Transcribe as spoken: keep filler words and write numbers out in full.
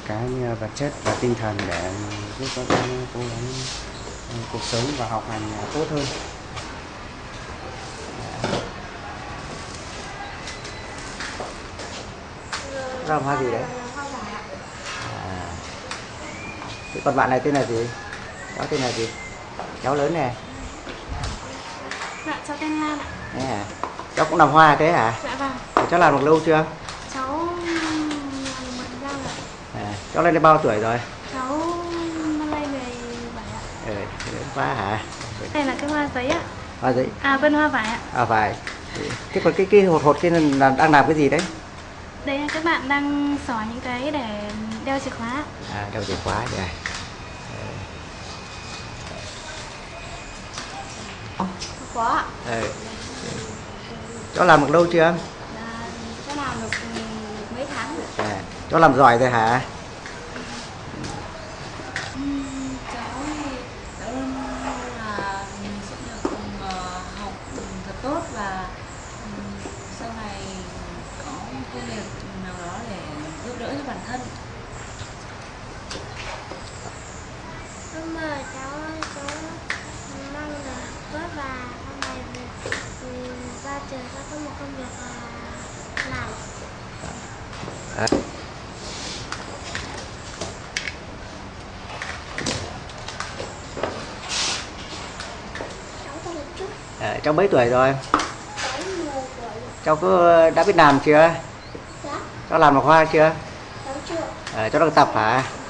cái vật chất và tinh thần để giúp các con cố gắng cuộc sống và học hành tốt hơn. Làm hoa gì đấy? À. Thế còn bạn này tên là gì? Cháu tên là gì? Cháu lớn nè. Dạ, cháu tên Lan ạ. Thế à? Cháu cũng làm hoa thế hả? Dạ vâng. Cháu làm được lâu chưa? Cháu làm một năm ạ. À, cháu lên đây bao tuổi rồi? Cháu năm nay mười bảy ạ. Ừ, lớn quá hả? Đây là cái hoa giấy ạ. Hoa giấy? À, vân hoa vải ạ. À vải. Thế còn cái cái hột hột kia là đang làm cái gì đấy? Đây các bạn đang xỏ những cái để đeo chìa khóa. À, đeo chìa khóa vậy. Có ạ. Ừ. Cháu làm được lâu chưa? Là cháu làm được mấy tháng rồi. À, cháu làm giỏi rồi hả? Uhm, cháu thì cháu luôn là sẽ được uh, học thật tốt và um, sau này có một công việc nào đó để giúp đỡ cho bản thân. Hôm mà cháu cháu mong là học tốt và sau này um, ra trường sẽ có một công việc uh, làm. À. Cháu có một chút. À, cháu mấy tuổi rồi? Cháu mười tuổi. Cháu có đã biết làm chưa? Dạ. Cháu làm được hoa chưa? Cháu chưa. À, cháu đang tập hả?